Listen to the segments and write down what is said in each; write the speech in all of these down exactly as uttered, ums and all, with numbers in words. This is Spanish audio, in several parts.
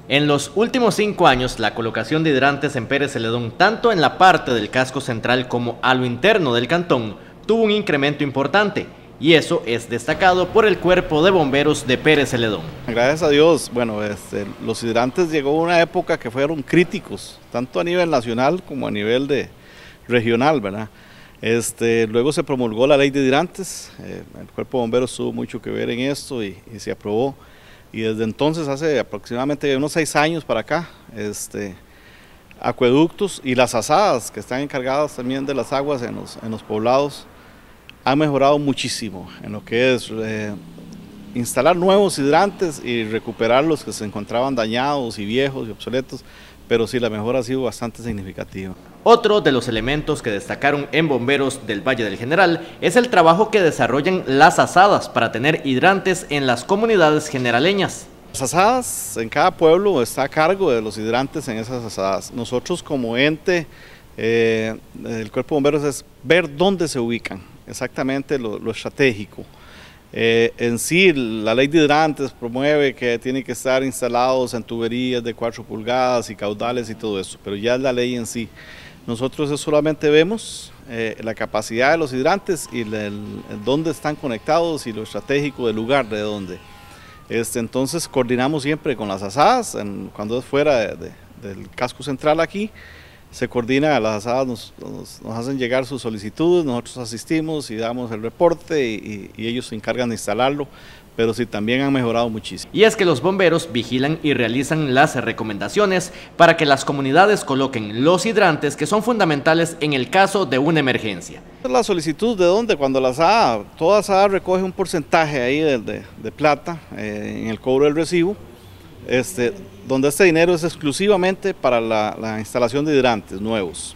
En los últimos cinco años, la colocación de hidrantes en Pérez Celedón, tanto en la parte del casco central como a lo interno del cantón, tuvo un incremento importante, y eso es destacado por el Cuerpo de Bomberos de Pérez Celedón. Gracias a Dios, bueno, este, los hidrantes llegó una época que fueron críticos, tanto a nivel nacional como a nivel de regional, ¿verdad? Este, luego se promulgó la ley de hidrantes, eh, el Cuerpo de Bomberos tuvo mucho que ver en esto y, y se aprobó. Y desde entonces, hace aproximadamente unos seis años para acá, este, acueductos y las azadas que están encargadas también de las aguas en los, en los poblados han mejorado muchísimo en lo que es eh, instalar nuevos hidrantes y recuperar los que se encontraban dañados y viejos y obsoletos, pero sí, la mejora ha sido bastante significativa. Otro de los elementos que destacaron en Bomberos del Valle del General es el trabajo que desarrollan las azadas para tener hidrantes en las comunidades generaleñas. Las azadas, en cada pueblo está a cargo de los hidrantes en esas azadas. Nosotros como ente, eh, el Cuerpo de Bomberos es ver dónde se ubican, exactamente lo, lo estratégico. Eh, en sí, la ley de hidrantes promueve que tienen que estar instalados en tuberías de cuatro pulgadas y caudales y todo eso, pero ya es la ley en sí. Nosotros solamente vemos eh, la capacidad de los hidrantes y el, el, dónde están conectados y lo estratégico del lugar de dónde. Este, entonces coordinamos siempre con las azadas, en, cuando es fuera de, de, del casco central aquí, se coordina, las azadas nos, nos, nos hacen llegar sus solicitudes, nosotros asistimos y damos el reporte y, y, y ellos se encargan de instalarlo, pero sí también han mejorado muchísimo. Y es que los bomberos vigilan y realizan las recomendaciones para que las comunidades coloquen los hidrantes que son fundamentales en el caso de una emergencia. La solicitud de dónde, cuando la azada, toda azada recoge un porcentaje ahí de, de, de plata eh, en el cobro del recibo, este, donde este dinero es exclusivamente para la, la instalación de hidrantes nuevos.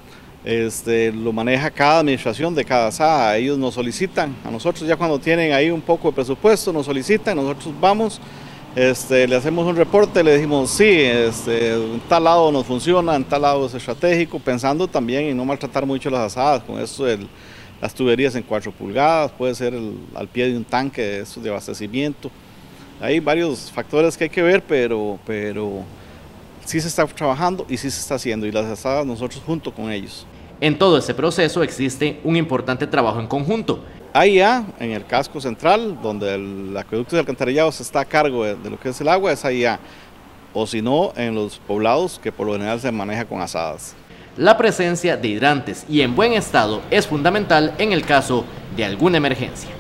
Este, lo maneja cada administración de cada azada, ellos nos solicitan, a nosotros ya cuando tienen ahí un poco de presupuesto nos solicitan, nosotros vamos, este, le hacemos un reporte, le decimos sí, este, en tal lado nos funciona, en tal lado es estratégico, pensando también en no maltratar mucho las azadas, con eso de las tuberías en cuatro pulgadas, puede ser el, al pie de un tanque de, eso, de abastecimiento. Hay varios factores que hay que ver, pero, pero sí se está trabajando y sí se está haciendo, y las azadas nosotros junto con ellos. En todo ese proceso existe un importante trabajo en conjunto. Ahí ya, en el casco central, donde el acueducto de alcantarillado está a cargo de, de lo que es el agua, es ahí ya. O si no, en los poblados, que por lo general se maneja con azadas. La presencia de hidrantes y en buen estado es fundamental en el caso de alguna emergencia.